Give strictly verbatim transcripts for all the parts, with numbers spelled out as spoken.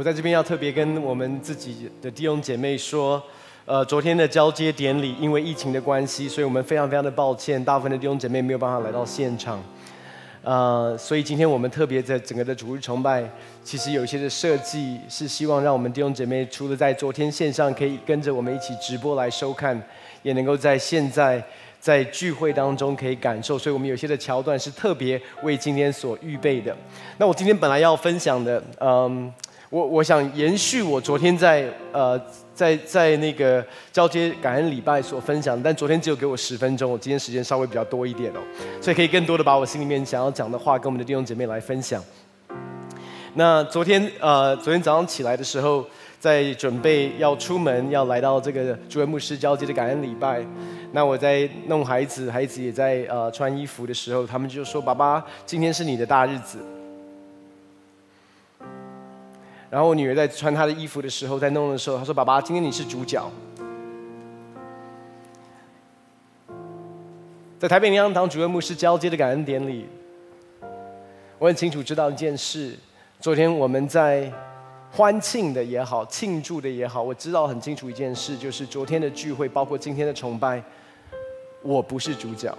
我在这边要特别跟我们自己的弟兄姐妹说，呃，昨天的交接典礼因为疫情的关系，所以我们非常非常的抱歉，大部分的弟兄姐妹没有办法来到现场。呃，所以今天我们特别在整个的主日崇拜，其实有一些的设计是希望让我们弟兄姐妹除了在昨天线上可以跟着我们一起直播来收看，也能够在现在在聚会当中可以感受。所以我们有些的桥段是特别为今天所预备的。那我今天本来要分享的，嗯。我我想延续我昨天在呃在在那个交接感恩礼拜所分享，但昨天只有给我十分钟，我今天时间稍微比较多一点哦，所以可以更多的把我心里面想要讲的话跟我们的弟兄姐妹来分享。那昨天呃昨天早上起来的时候，在准备要出门要来到这个主任牧师交接的感恩礼拜，那我在弄孩子，孩子也在呃穿衣服的时候，他们就说：“爸爸，今天是你的大日子。”然后我女儿在穿她的衣服的时候，在弄的时候，她说：“爸爸，今天你是主角。”在台北灵粮堂主任牧师交接的感恩典礼，我很清楚知道一件事：昨天我们在欢庆的也好，庆祝的也好，我知道很清楚一件事，就是昨天的聚会，包括今天的崇拜，我不是主角。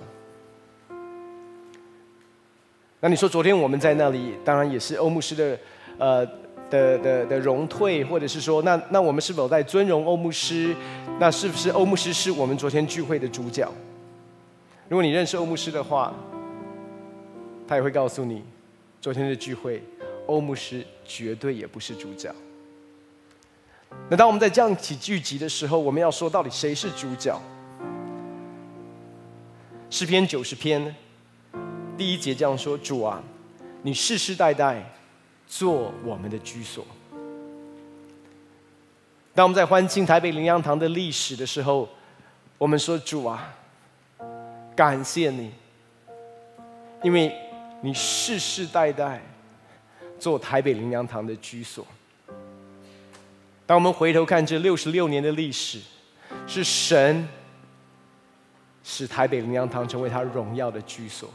那你说昨天我们在那里，当然也是欧牧师的呃。的的的荣退，或者是说，那那我们是否在尊荣欧牧师？那是不是欧牧师是我们昨天聚会的主角？如果你认识欧牧师的话，他也会告诉你，昨天的聚会，欧牧师绝对也不是主角。那当我们在这样起聚集的时候，我们要说到底谁是主角？诗篇九十篇第一节这样说：“主啊，你世世代代做我们的居所。”当我们在欢庆台北灵粮堂的历史的时候，我们说：“主啊，感谢你，因为你世世代代做台北灵粮堂的居所。”当我们回头看这六十六年的历史，是神使台北灵粮堂成为他荣耀的居所。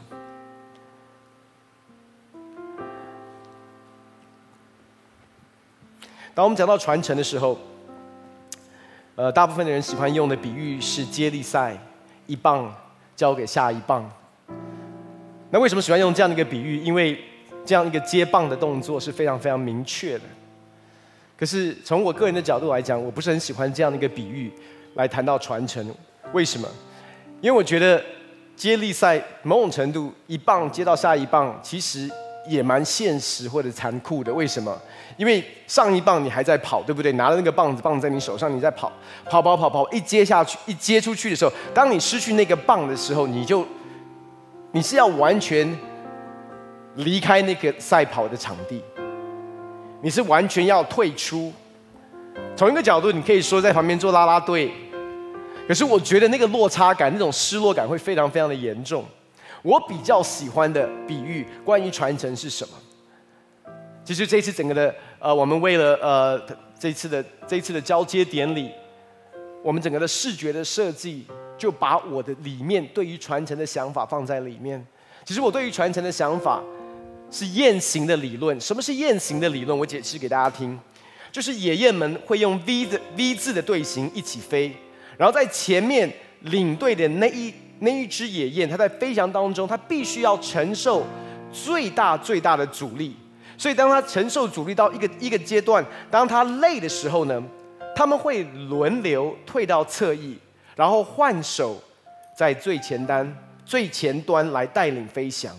当我们讲到传承的时候，呃，大部分的人喜欢用的比喻是接力赛，一棒交给下一棒。那为什么喜欢用这样的一个比喻？因为这样一个接棒的动作是非常非常明确的。可是从我个人的角度来讲，我不是很喜欢这样的一个比喻来谈到传承。为什么？因为我觉得接力赛某种程度一棒接到下一棒，其实也蛮现实或者残酷的。为什么？因为上一棒你还在跑，对不对？拿着那个棒子，棒子在你手上，你在跑，跑跑跑跑，一接下去，一接出去的时候，当你失去那个棒的时候，你就你是要完全离开那个赛跑的场地，你是完全要退出。从一个角度，你可以说在旁边做啦啦队，可是我觉得那个落差感、那种失落感会非常非常的严重。我比较喜欢的比喻，关于传承是什么？其实这一次整个的呃，我们为了呃这次的这一次的交接典礼，我们整个的视觉的设计，就把我的里面对于传承的想法放在里面。其实我对于传承的想法是雁行的理论。什么是雁行的理论？我解释给大家听，就是野雁们会用 V 的 V 字的队形一起飞，然后在前面领队的那一那一只野雁，它在飞翔当中，它必须要承受最大最大的阻力。所以当它承受阻力到一个一个阶段，当它累的时候呢，他们会轮流退到侧翼，然后换手在最前端最前端来带领飞翔。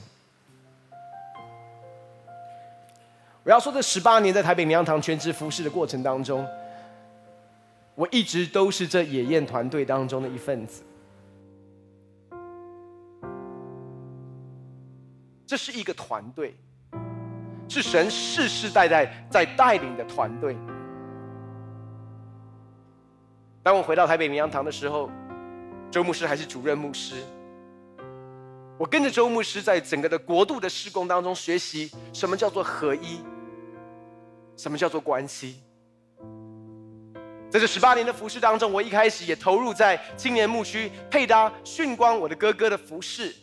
我要说，这十八年在台北灵粮堂全职服侍的过程当中，我一直都是这野雁团队当中的一份子。这是一个团队，是神世世代代在带领的团队。当我回到台北灵粮堂的时候，周牧师还是主任牧师。我跟着周牧师在整个的国度的事工当中学习什么叫做合一，什么叫做关系。在这十八年的服事当中，我一开始也投入在青年牧区配搭训光我的哥哥的服事。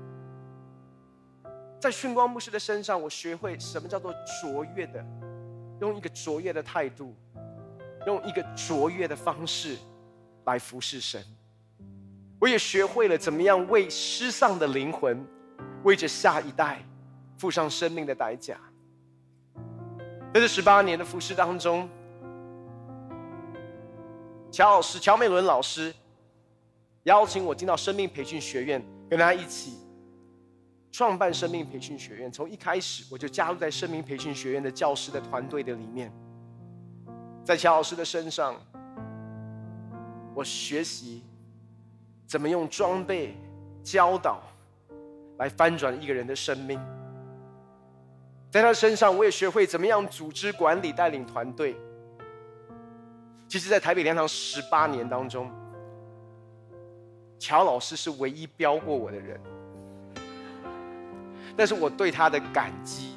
在训光牧师的身上，我学会什么叫做卓越的用一个卓越的态度，用一个卓越的方式来服侍神。我也学会了怎么样为失丧的灵魂，为着下一代付上生命的代价。在这十八年的服侍当中，乔老师乔美伦老师邀请我进到生命培训学院，跟他一起创办生命培训学院。从一开始我就加入在生命培训学院的教师的团队的里面。在乔老师的身上，我学习怎么用装备教导来翻转一个人的生命。在他身上，我也学会怎么样组织管理带领团队。其实在台北灵粮堂十八年当中，乔老师是唯一标过我的人，但是我对他的感激，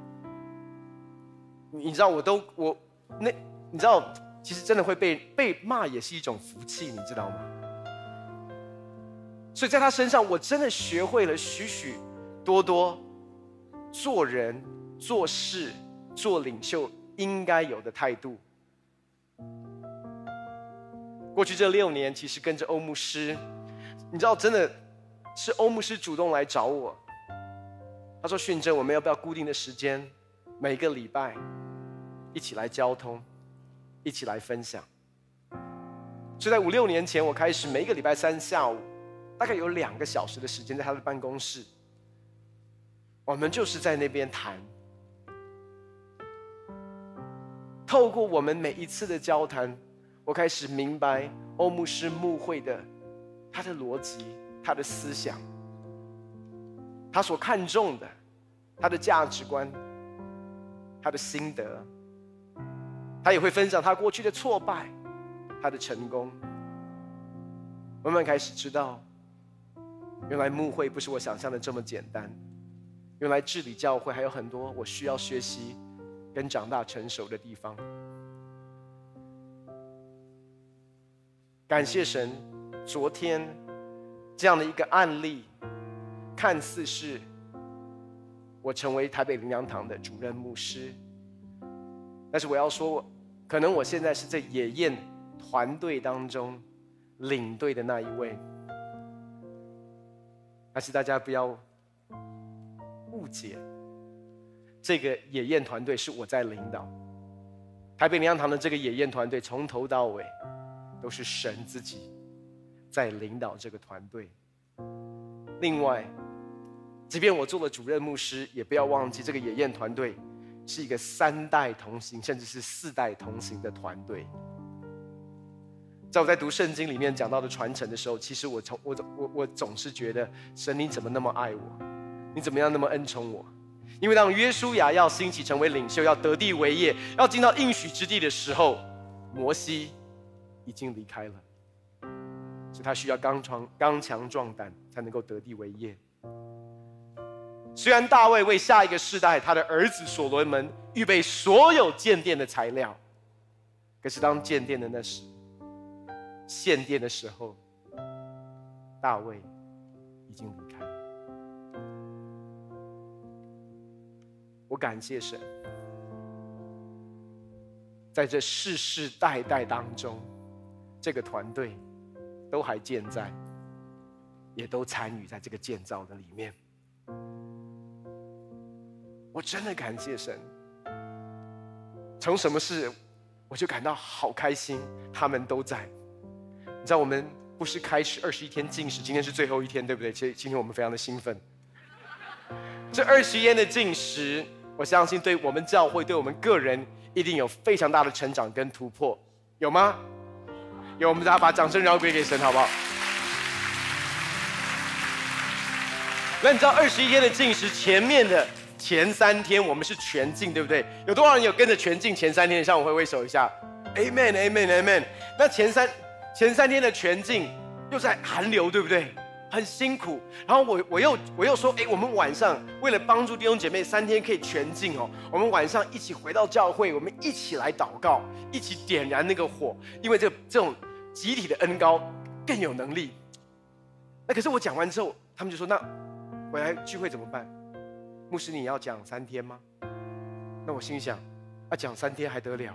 你知道，我都我那你知道，其实真的会被被骂也是一种福气，你知道吗？所以在他身上，我真的学会了许许多多做人、做事、做领袖应该有的态度。过去这六年，其实跟着欧牧师，你知道，真的是欧牧师主动来找我。他说：“训正，我们要不要固定的时间，每个礼拜一起来交通，一起来分享？”就在五六年前，我开始每一个礼拜三下午，大概有两个小时的时间，在他的办公室，我们就是在那边谈。透过我们每一次的交谈，我开始明白欧牧师牧会的他的逻辑、他的思想，他所看重的，他的价值观，他的心得。他也会分享他过去的挫败，他的成功。慢慢开始知道，原来牧会不是我想象的这么简单，原来治理教会还有很多我需要学习跟长大成熟的地方。感谢神，昨天这样的一个案例，看似是我成为台北灵粮堂的主任牧师，但是我要说，可能我现在是这野宴团队当中领队的那一位。但是大家不要误解，这个野宴团队是我在领导。台北灵粮堂的这个野宴团队从头到尾都是神自己在领导这个团队。另外，即便我做了主任牧师，也不要忘记这个野宴团队是一个三代同行，甚至是四代同行的团队。在我在读圣经里面讲到的传承的时候，其实我从我我我总是觉得，神你怎么那么爱我？你怎么样那么恩宠我？因为当约书亚要兴起成为领袖，要得地为业，要进到应许之地的时候，摩西已经离开了，所以他需要刚强刚强壮胆，才能够得地为业。虽然大卫为下一个世代他的儿子所罗门预备所有建殿的材料，可是当建殿的那时，献殿的时候，大卫已经离开。我感谢神，在这世世代代当中，这个团队都还健在，也都参与在这个建造的里面。我真的感谢神，从什么事我就感到好开心，他们都在。你知道我们不是开始二十一天禁食，今天是最后一天，对不对？其实今天我们非常的兴奋。这二十一天的禁食，我相信对我们教会、对我们个人一定有非常大的成长跟突破，有吗？有，我们大家把掌声然后归给神，好不好？那你知道二十一天的禁食前面的前三天我们是全禁，对不对？有多少人有跟着全禁前三天的？向我挥挥手一下。Amen, Amen, Amen。那前三前三天的全禁又在寒流，对不对？很辛苦。然后我我又我又说，哎，我们晚上为了帮助弟兄姐妹三天可以全禁哦，我们晚上一起回到教会，我们一起来祷告，一起点燃那个火，因为这这种集体的恩膏更有能力。那可是我讲完之后，他们就说，那回来聚会怎么办？牧师，你要讲三天吗？那我心里想， 啊，讲三天还得了？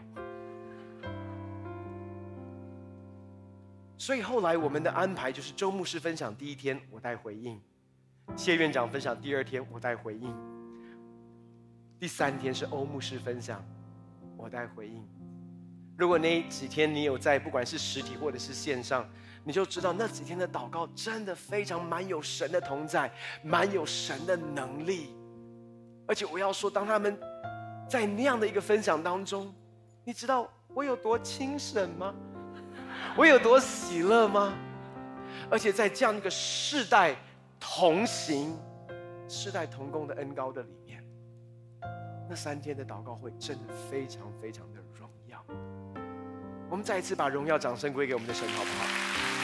所以后来我们的安排就是周牧师分享第一天，我带回应；谢院长分享第二天，我带回应；第三天是欧牧师分享，我带回应。如果那几天你有在，不管是实体或者是线上，你就知道那几天的祷告真的非常满有神的同在，满有神的能力。而且我要说，当他们在那样的一个分享当中，你知道我有多轻省吗？我有多喜乐吗？而且在这样一个世代同行、世代同工的恩膏的里面，那三天的祷告会真的非常非常的荣耀。我们再一次把荣耀掌声归给我们的神，好不好？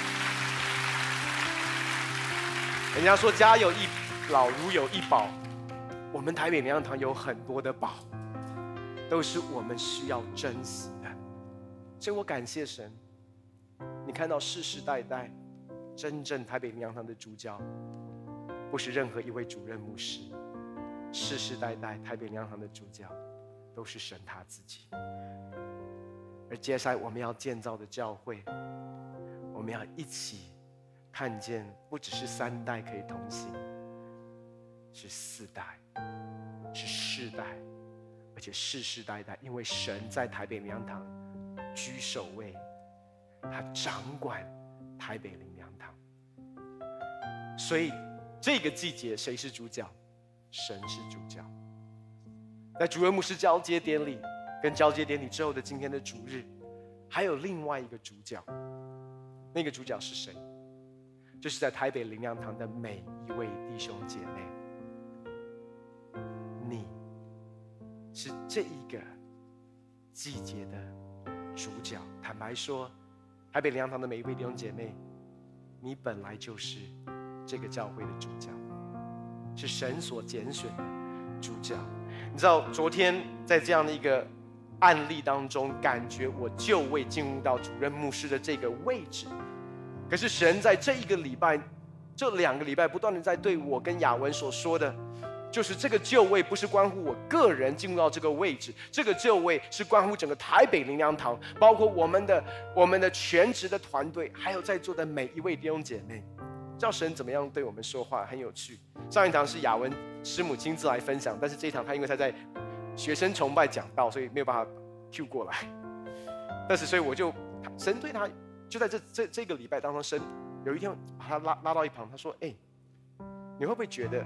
人家说家有一老如有一宝，我们台北灵粮堂有很多的宝，都是我们需要珍惜的。所以我感谢神，你看到世世代代真正台北灵粮堂的主角，不是任何一位主任牧师，世世代代台北灵粮堂的主角都是神他自己。而接下来我们要建造的教会，我们要一起看见，不只是三代可以同行，是四代，是世代，而且世世代代，因为神在台北灵粮堂居首位，他掌管台北灵粮堂。所以这个季节谁是主角？神是主角。在主任牧师交接典礼跟交接典礼之后的今天的主日，还有另外一个主角，那个主角是谁？就是在台北灵粮堂的每一位弟兄姐妹，你是这一个季节的主角。坦白说，台北灵粮堂的每一位弟兄姐妹，你本来就是这个教会的主角，是神所拣选的主角。你知道，昨天在这样的一个案例当中，感觉我就未进入到主任牧师的这个位置，可是神在这一个礼拜，这两个礼拜不断的在对我跟雅文所说的，就是这个就位不是关乎我个人进入到这个位置，这个就位是关乎整个台北灵粮堂，包括我们的我们的全职的团队，还有在座的每一位弟兄姐妹。知道神怎么样对我们说话，很有趣。上一堂是雅文师母亲自来分享，但是这一堂他因为他在学生崇拜讲道，所以没有办法 Q 过来。但是所以我就神对他就在这这这个礼拜当中，神有一天把他拉拉到一旁，他说：“哎，你会不会觉得，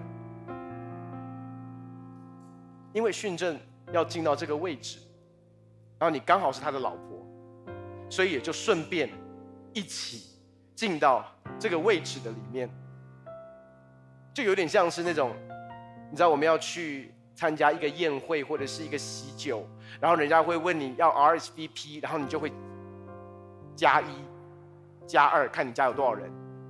因为训正要进到这个位置，然后你刚好是他的老婆，所以也就顺便一起进到这个位置的里面，就有点像是那种，你知道我们要去参加一个宴会或者是一个喜酒，然后人家会问你要 R S V P， 然后你就会加一加二，看你家有多少人。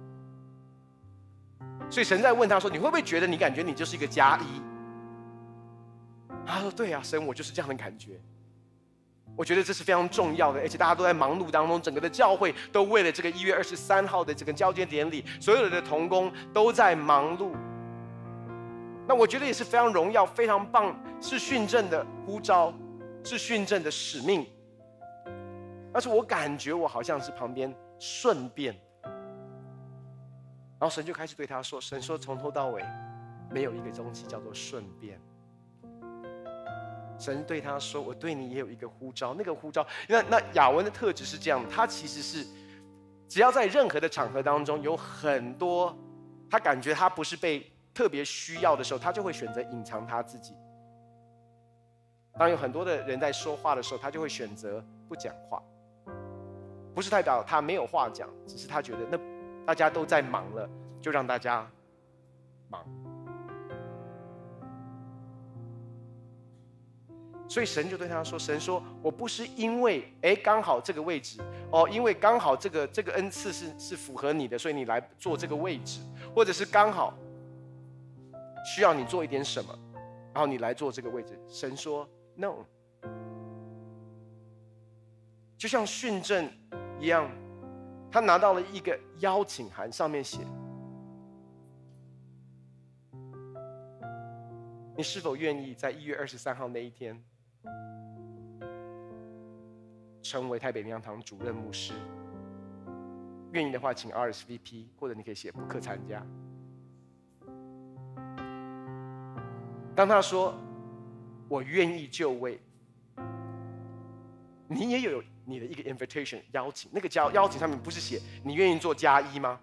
所以神在问他说，你会不会觉得你感觉你就是一个加一？他说对啊，神，我就是这样的感觉。我觉得这是非常重要的，而且大家都在忙碌当中，整个的教会都为了这个一月二十三号的这个交接典礼，所有的同工都在忙碌。那我觉得也是非常荣耀、非常棒，是训正的呼召，是训正的使命。但是我感觉我好像是旁边顺便，然后神就开始对他说：“神说从头到尾没有一个东西叫做顺便。”神对他说：“我对你也有一个呼召，那个呼召，那那雅文的特质是这样，他其实是只要在任何的场合当中有很多，他感觉他不是被特别需要的时候，他就会选择隐藏他自己。当有很多的人在说话的时候，他就会选择不讲话，不是代表他没有话讲，只是他觉得那大家都在忙了，就让大家忙。”所以神就对他说：“神说，我不是因为哎刚好这个位置哦，因为刚好这个这个恩赐是是符合你的，所以你来做这个位置，或者是刚好需要你做一点什么，然后你来做这个位置。”神说 ：“No。”就像训正一样，他拿到了一个邀请函，上面写：“你是否愿意在一月二十三号那一天？” 成为台北灵粮堂主任牧师，愿意的话请 R S V P， 或者你可以写不可参加。当他说我愿意就位，你也有你的一个 invitation 邀请，那个邀请上面不是写你愿意做加一吗？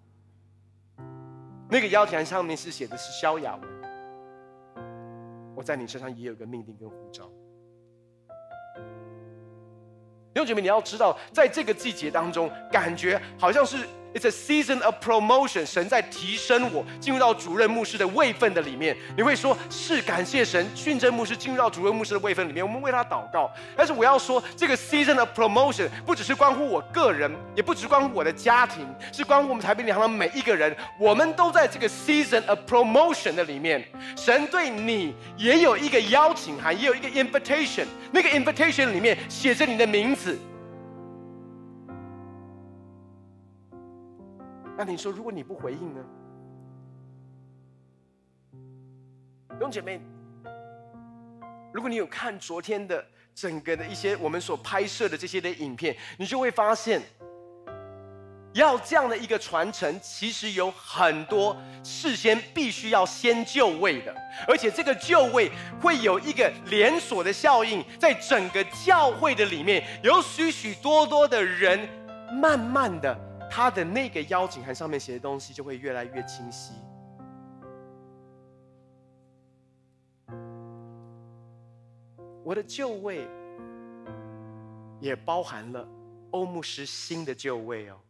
那个邀请上面是写的是萧雅文，我在你身上也有一个命令跟呼召。弟兄姐妹，你要知道，在这个季节当中，感觉好像是 it's a season of promotion， 神在提升我，进入到主任牧师的位分的里面。你会说，是感谢神，训政牧师进入到主任牧师的位分里面，我们为他祷告。但是我要说，这个 season of promotion 不只是关乎我个人，也不只是关乎我的家庭，是关乎我们台北灵粮堂的每一个人。我们都在这个 season of promotion 的里面，神对你也有一个邀请函，也有一个 invitation。那个 invitation 里面写着你的名字。那你说，如果你不回应呢？弟兄姐妹，如果你有看昨天的整个的一些我们所拍摄的这些的影片，你就会发现，要这样的一个传承，其实有很多事先必须要先就位的，而且这个就位会有一个连锁的效应，在整个教会的里面，有许许多多的人，慢慢的。他的那个邀请函上面写的东西就会越来越清晰。我的就位也包含了欧牧师新的就位哦。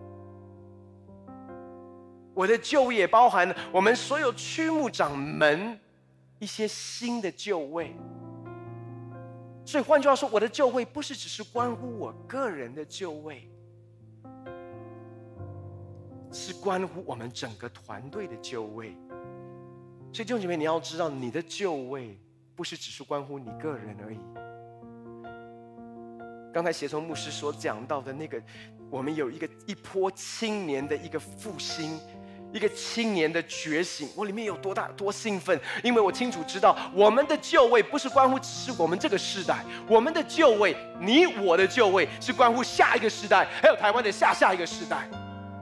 我的就位也包含了我们所有区牧长们一些新的就位。所以换句话说，我的就位不是只是关乎我个人的就位，是关乎我们整个团队的就位。所以弟兄姐妹，你要知道，你的就位不是只是关乎你个人而已。刚才协同牧师所讲到的那个，我们有一个一波青年的一个复兴，一个青年的觉醒，我里面有多大多兴奋，因为我清楚知道，我们的就位不是关乎只是我们这个世代，我们的就位，你我的就位是关乎下一个世代，还有台湾的下下一个世代。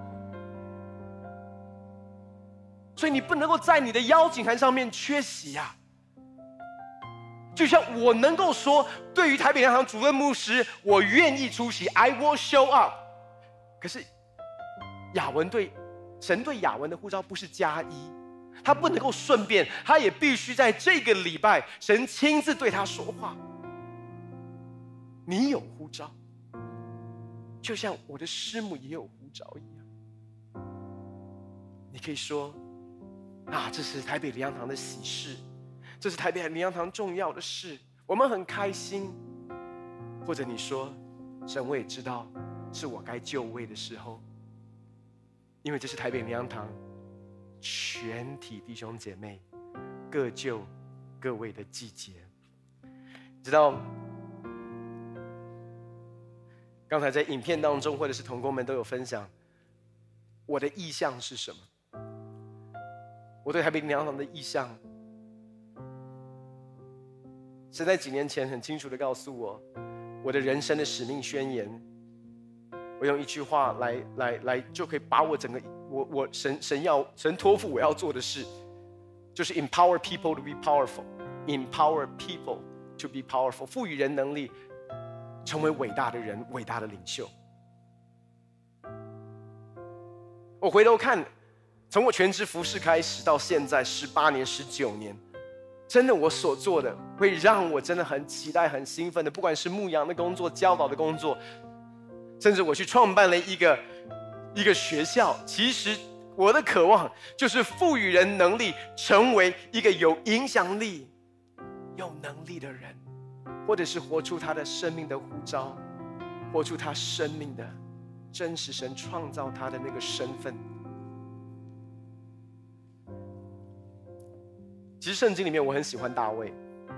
所以你不能够在你的邀请函上面缺席啊！就像我能够说，对于台北灵粮堂主任牧师，我愿意出席 ，I will show up。可是雅文对神对雅文的呼召不是加一，他不能够顺便，他也必须在这个礼拜，神亲自对他说话。你有呼召，就像我的师母也有呼召一样。你可以说。啊，这是台北灵粮堂的喜事，这是台北灵粮堂重要的事，我们很开心。或者你说，神我也知道是我该就位的时候，因为这是台北灵粮堂全体弟兄姐妹各就各位的季节。你知道，刚才在影片当中，或者是同工们都有分享，我的意向是什么？我对台北灵粮堂的意向，神在几年前很清楚地告诉我，我的人生的使命宣言。我用一句话来来来，就可以把我整个我我神神要神托付我要做的事，就是 empower people to be powerful， empower people to be powerful， 赋予人能力，成为伟大的人，伟大的领袖。我回头看。从我全职服事开始到现在十八年、十九年，真的我所做的会让我真的很期待、很兴奋的，不管是牧养的工作、教导的工作，甚至我去创办了一个一个学校。其实我的渴望就是赋予人能力，成为一个有影响力、有能力的人，或者是活出他的生命的呼召，活出他生命的真实神创造他的那个身份。其实圣经里面我很喜欢大卫，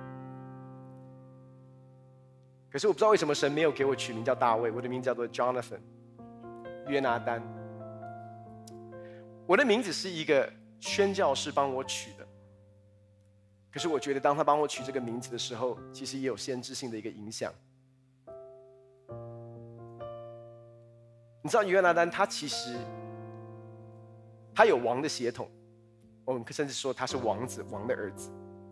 可是我不知道为什么神没有给我取名叫大卫，我的名字叫做 Jonathan 约拿丹。我的名字是一个宣教士帮我取的，可是我觉得当他帮我取这个名字的时候，其实也有先知性的一个影响。 你知道约拿单他其实他有王的血统，我们甚至说他是王子，王的儿子。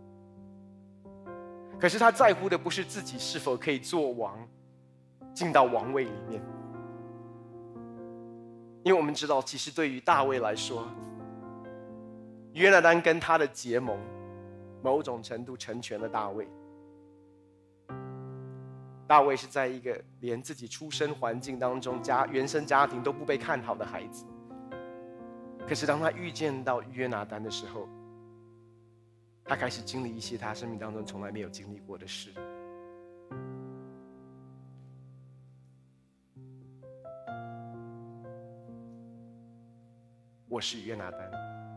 可是他在乎的不是自己是否可以做王，进到王位里面。因为我们知道，其实对于大卫来说，约拿单跟他的结盟，某种程度成全了大卫。大卫是在一个连自己出生环境当中，家原生家庭都不被看好的孩子。可是当他遇见到约拿单的时候，他开始经历一些他生命当中从来没有经历过的事。我是约拿单，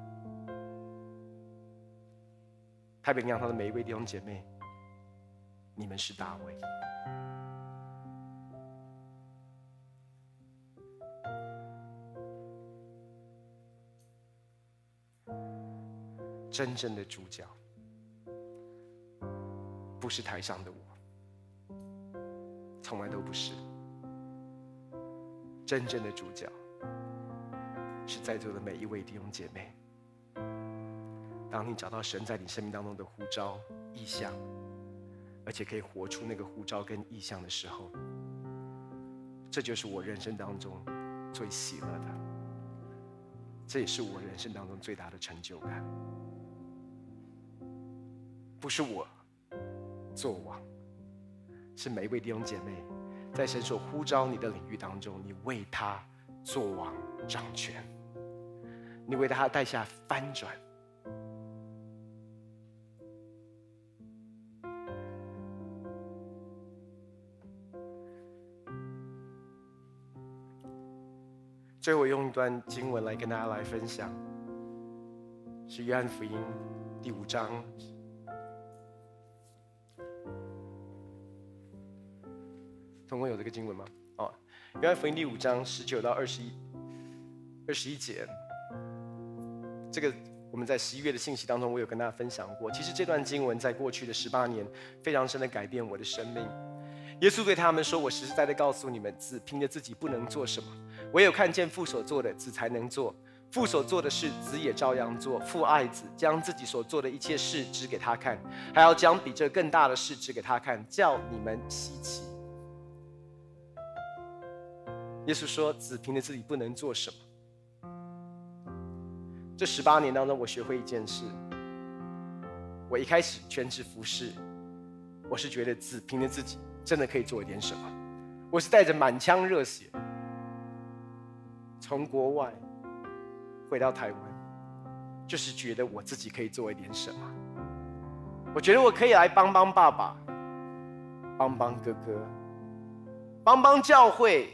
台北灵粮堂的每一位弟兄姐妹，你们是大卫。真正的主角不是台上的我，从来都不是。真正的主角是在座的每一位弟兄姐妹。当你找到神在你生命当中的呼召意向，而且可以活出那个呼召跟意向的时候，这就是我人生当中最喜乐的，这也是我人生当中最大的成就感。不是我做王，是每一位弟兄姐妹在神所呼召你的领域当中，你为他做王掌权，你为他带下翻转。最后我用一段经文来跟大家来分享，是约翰福音第五章总共有这个经文吗？哦，约翰福音第五章十九到二十一，二十一节。这个我们在十一月的信息当中，我有跟大家分享过。其实这段经文在过去的十八年，非常深的改变我的生命。耶稣对他们说：“我实实在在告诉你们，子凭着自己不能做什么，唯有看见父所做的，子才能做。父所做的事，子也照样做。父爱子，将自己所做的一切事指给他看，还要将比这更大的事指给他看，叫你们稀奇。”耶稣说：“子凭着自己不能做什么。”这十八年当中，我学会一件事。我一开始全职服侍，我是觉得子凭着自己真的可以做一点什么。我是带着满腔热血，从国外回到台湾，就是觉得我自己可以做一点什么。我觉得我可以来帮帮爸爸，帮帮哥哥，帮帮教会。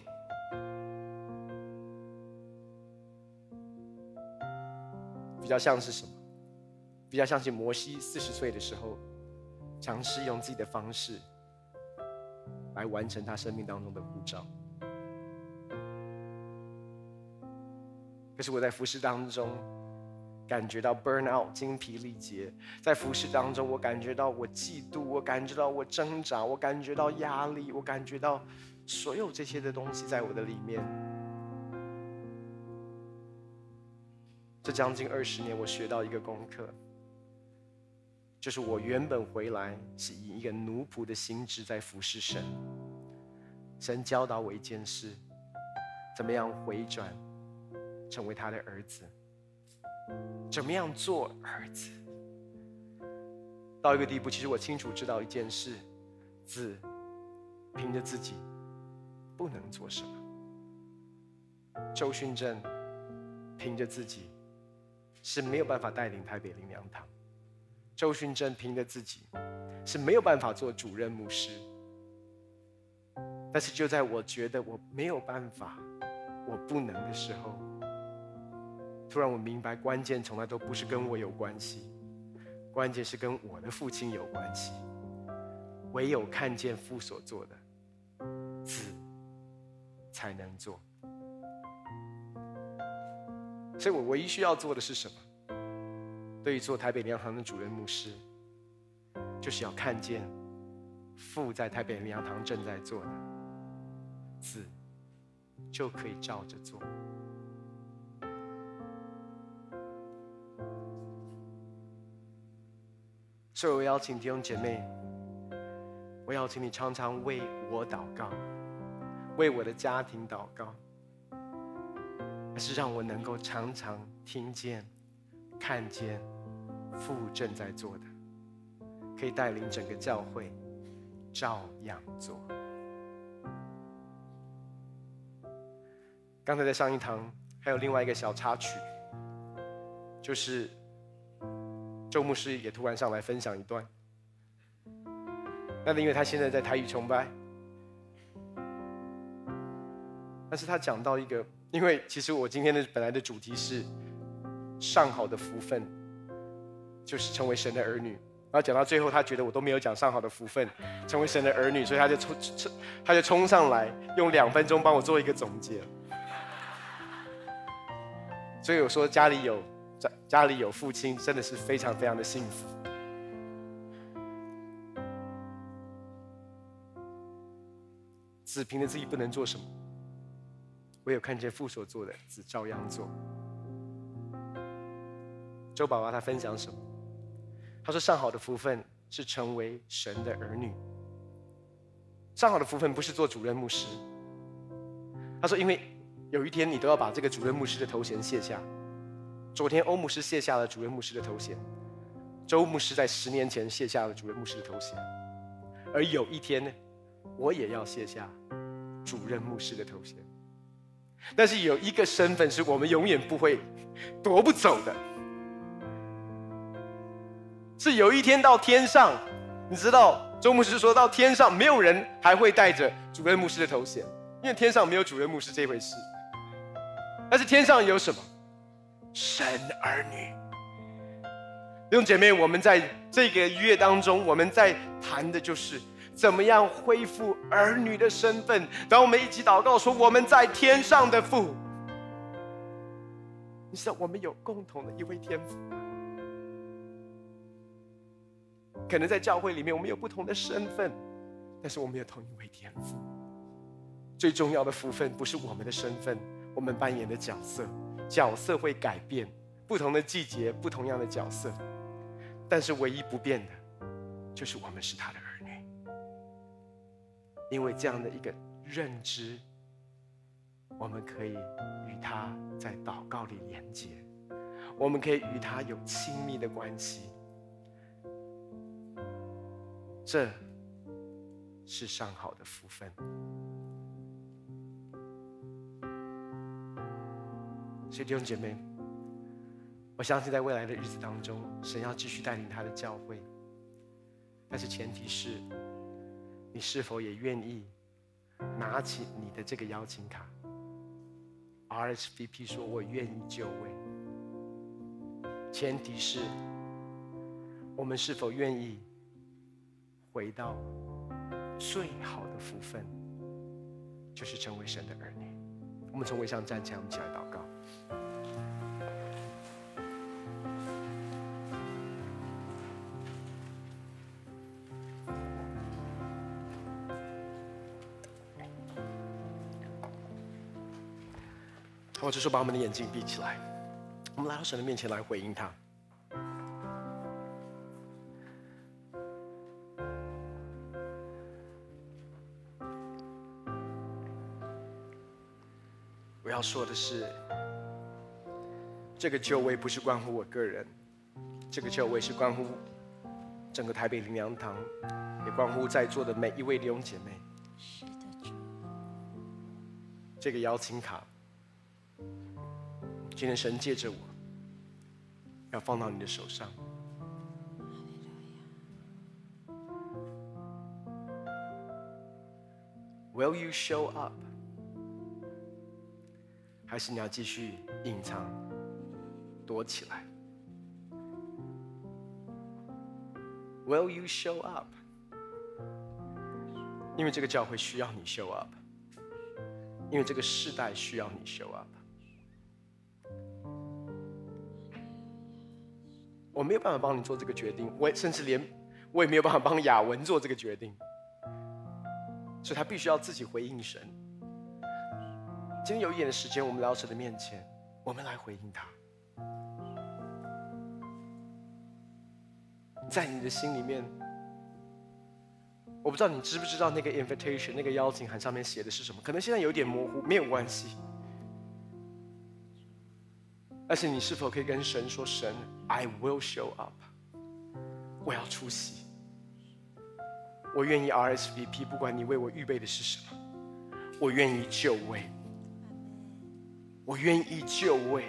比较像是什么？比较像是摩西四十岁的时候，尝试用自己的方式来完成他生命当中的呼召。可是我在服事当中感觉到 burn out， 精疲力竭。在服事当中，我感觉到我嫉妒，我感觉到我挣扎，我感觉到压力，我感觉到所有这些的东西在我的里面。这将近二十年，我学到一个功课，就是我原本回来是以一个奴仆的心智在服侍神。神教导我一件事，怎么样回转，成为他的儿子，怎么样做儿子。到一个地步，其实我清楚知道一件事，子凭着自己不能做什么。周训正凭着自己是没有办法带领台北灵粮堂，周训正凭着自己是没有办法做主任牧师。但是就在我觉得我没有办法，我不能的时候，突然我明白，关键从来都不是跟我有关系，关键是跟我的父亲有关系。唯有看见父所做的，子才能做。所以我唯一需要做的是什么？对于做台北灵粮堂的主任牧师，就是要看见父在台北灵粮堂正在做的，子就可以照着做。所以我邀请弟兄姐妹，我邀请你常常为我祷告，为我的家庭祷告，而是让我能够常常听见、看见父正在做的，可以带领整个教会照样做。刚才在上一堂还有另外一个小插曲，就是周牧师也突然上来分享一段。那因为他现在在台语崇拜，但是他讲到一个，因为其实我今天的本来的主题是上好的福分，就是成为神的儿女。然后讲到最后，他觉得我都没有讲上好的福分，成为神的儿女，所以他就冲冲，他就冲上来，用两分钟帮我做一个总结。所以我说家里有家家里有父亲，真的是非常非常的幸福。子凭着自己不能做什么，唯有看见父所做的，子照样做。周爸爸他分享什么？他说上好的福分是成为神的儿女。上好的福分不是做主任牧师。他说因为有一天你都要把这个主任牧师的头衔卸下。昨天欧牧师卸下了主任牧师的头衔，周牧师在十年前卸下了主任牧师的头衔，而有一天呢，我也要卸下主任牧师的头衔。但是有一个身份是我们永远不会夺不走的，是有一天到天上，你知道周牧师说到天上没有人还会带着主任牧师的头衔，因为天上没有主任牧师这回事。但是天上有什么？神儿女。弟兄姐妹，我们在这个月当中，我们在谈的就是怎么样恢复儿女的身份。当我们一起祷告说我们在天上的父，你知道我们有共同的一位天父吗？可能在教会里面我们有不同的身份，但是我们有同一位天父。最重要的福分不是我们的身份，我们扮演的角色，角色会改变，不同的季节不同样的角色，但是唯一不变的就是我们是他的儿女。因为这样的一个认知，我们可以与他在祷告里连结，我们可以与他有亲密的关系。这是上好的福分。所以弟兄姐妹，我相信在未来的日子当中，神要继续带领他的教会，但是前提是你是否也愿意拿起你的这个邀请卡。 R S V P 说我愿意就位，前提是我们是否愿意回到最好的福分，就是成为神的儿女。我们从位上站起来，我们一起来祷告。我这时候把我们的眼睛闭起来，我们来到神的面前来回应他。我要说的是，这个救位不是关乎我个人，这个救位是关乎整个台北灵粮堂，也关乎在座的每一位弟兄姐妹。这个邀请卡，今天神借着我，要放到你的手上。Will you show up？ 还是你要继续隐藏、躲起来 ？Will you show up？ 因为这个教会需要你 show up， 因为这个世代需要你 show up。我没有办法帮你做这个决定，我也甚至连我也没有办法帮雅文做这个决定，所以他必须要自己回应神。 今天有一点的时间，我们来到神的面前，我们来回应他。在你的心里面，我不知道你知不知道那个 invitation 那个邀请函上面写的是什么，可能现在有点模糊，没有关系。但是你是否可以跟神说，神 I will show up， 我要出席，我愿意 R S V P， 不管你为我预备的是什么，我愿意就位，我愿意就位。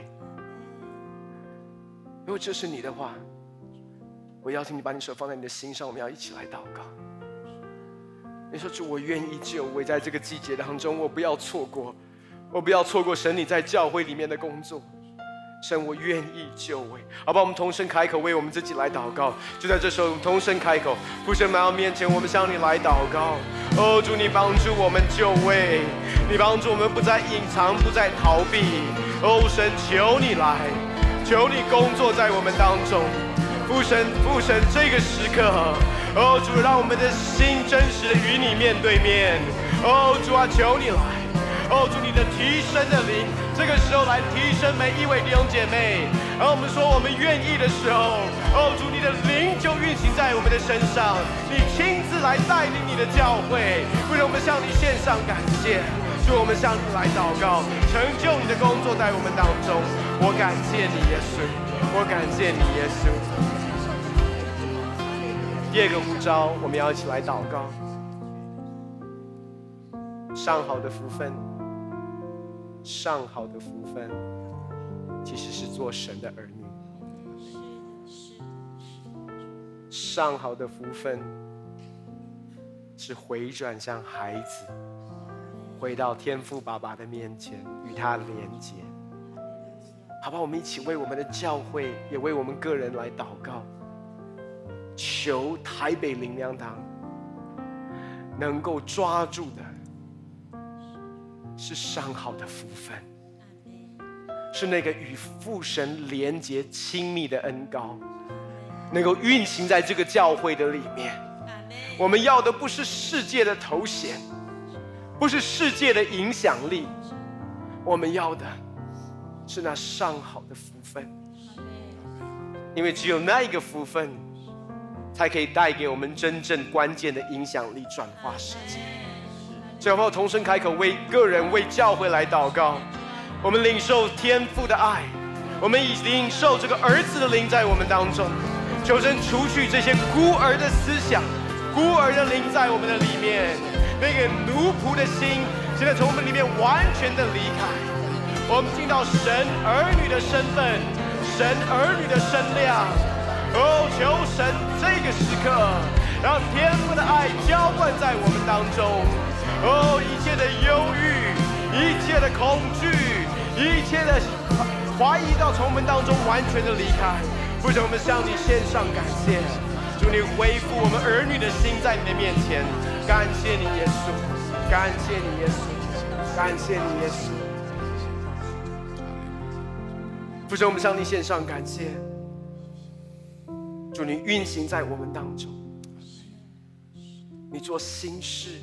如果这是你的话，我邀请你把你手放在你的心上，我们要一起来祷告。你说，主，我愿意就位，在这个季节当中，我不要错过，我不要错过神你在教会里面的工作。神，我愿意就位，好吧？我们同声开口，为我们自己来祷告。就在这时候，我们同声开口，父神来到面前，我们向你来祷告。哦，主，你帮助我们就位，你帮助我们不再隐藏，不再逃避。哦，神，求你来，求你工作在我们当中。父神，父神，这个时刻，哦，主，让我们的心真实的与你面对面。哦，主啊，求你来。哦，主，你的提升的灵，这个时候来提升每一位弟兄姐妹。然后我们说我们愿意的时候，哦，主，你的灵就运行在我们的身上，你亲自来带领你的教会。为了我们向你献上感谢，主，我们向你来祷告，成就你的工作在我们当中。我感谢你，耶稣，我感谢你，耶稣。第二个呼召，我们要一起来祷告。上好的福分，上好的福分，其实是做神的儿女。上好的福分，是回转向孩子，回到天父爸爸的面前，与他连结。好吧，我们一起为我们的教会，也为我们个人来祷告，求台北灵粮堂能够抓住的是上好的福分，是那个与父神连结亲密的恩膏，能够运行在这个教会的里面。我们要的不是世界的头衔，不是世界的影响力，我们要的是那上好的福分，因为只有那一个福分才可以带给我们真正关键的影响力，转化世界。最后同声开口，为个人为教会来祷告。我们领受天父的爱，我们已领受这个儿子的灵在我们当中。求神除去这些孤儿的思想，孤儿的灵在我们的里面，那个奴仆的心现在从我们里面完全的离开。我们进到神儿女的身份，神儿女的身量。哦，求神这个时刻让天父的爱浇灌在我们当中。哦，一切的忧郁，一切的恐惧，一切的怀疑到从我们当中完全的离开。父神，我们向你献上感谢，祝你恢复我们儿女的心在你的面前。感谢你耶稣，感谢你耶稣，感谢你耶稣。父神，我们向你献上感谢，祝你运行在我们当中，你做新事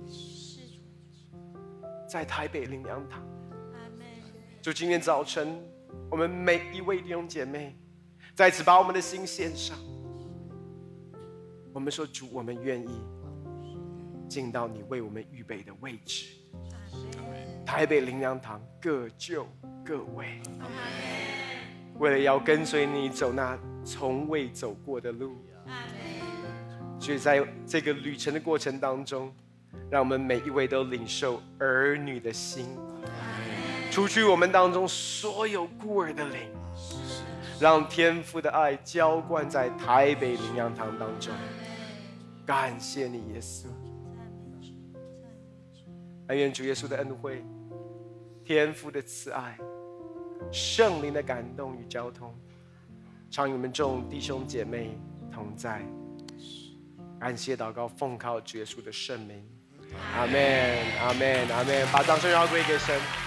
在台北灵粮堂。就今天早晨，我们每一位弟兄姐妹再次把我们的心献上。我们说，主，我们愿意进到你为我们预备的位置。台北灵粮堂各就各位，为了要跟随你走那从未走过的路。所以在这个旅程的过程当中，让我们每一位都领受儿女的心，除去我们当中所有孤儿的灵，让天父的爱浇灌在台北灵粮堂当中。感谢你耶稣，但愿主耶稣的恩惠、天父的慈爱、圣灵的感动与交通，常与我们众弟兄姐妹同在。感谢祷告，奉靠主耶稣的圣名，阿们，阿们，阿们。把掌声要归给神。